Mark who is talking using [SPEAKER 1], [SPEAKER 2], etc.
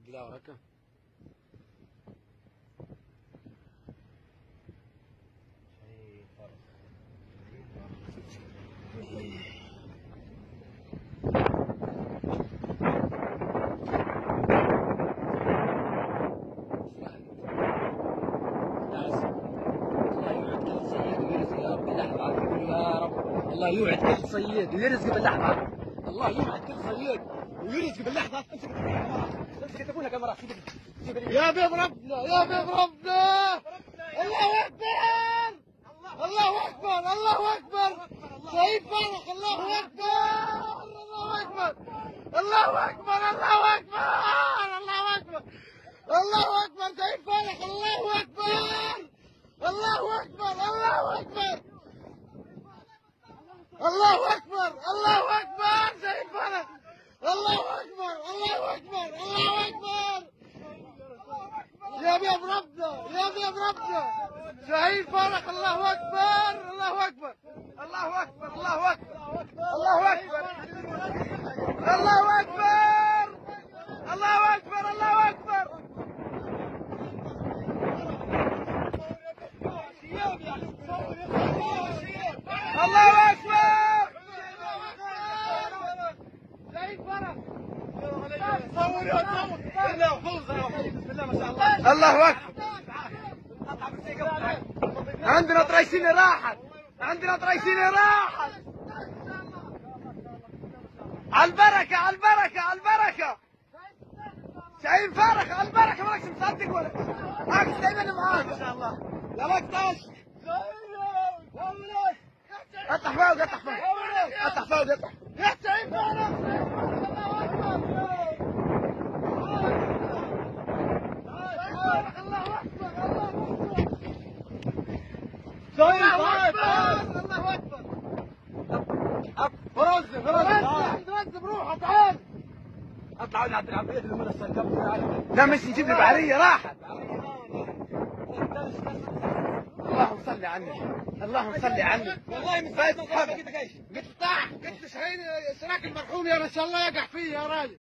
[SPEAKER 1] لا وراك الله يوعد كل صياد ويرزق باللحظة. الله يوعد كل صياد ويرزق باللحظة. امسك ابونا كاميرا. يا بيض ربنا يا بيض ربنا. الله اكبر الله اكبر الله اكبر. سعيد فرح الله اكبر الله اكبر الله اكبر الله اكبر الله اكبر الله اكبر. سعيد فرح الله اكبر الله اكبر الله اكبر الله اكبر الله اكبر. سعيد فرح الله اكبر الله اكبر الله اكبر. يا بيض ربنا يا بيض ربنا. سعيد فرح الله اكبر الله اكبر الله اكبر الله اكبر الله اكبر الله اكبر الله اكبر الله اكبر. الله اكبر. سعيد فرح صور يا صور. بالله بسم الله ما شاء الله. الله اكبر. عندنا طريشين راحت عندنا طريشين راحت. على البركة على البركة على البركة. سعيد فرح على البركة. مالكش مصدق ولا عكس دايما معاك ما شاء الله. لا لك طاش. افتح فوق افتح فوق افتح فوق افتح. يا سعيد فرح الله اكبر الله اكبر الله اكبر الله اكبر. فرز فرز بروحه تعال. اطلع ولع العبيد اللي من السكب. لا مش نجيب لي بعريه راحت. اللهم صل عني اللهم صل عني. والله من فايت قلت طاح قلت شهين سراك المرحوم يا ما شاء الله يقع فيه يا راجل.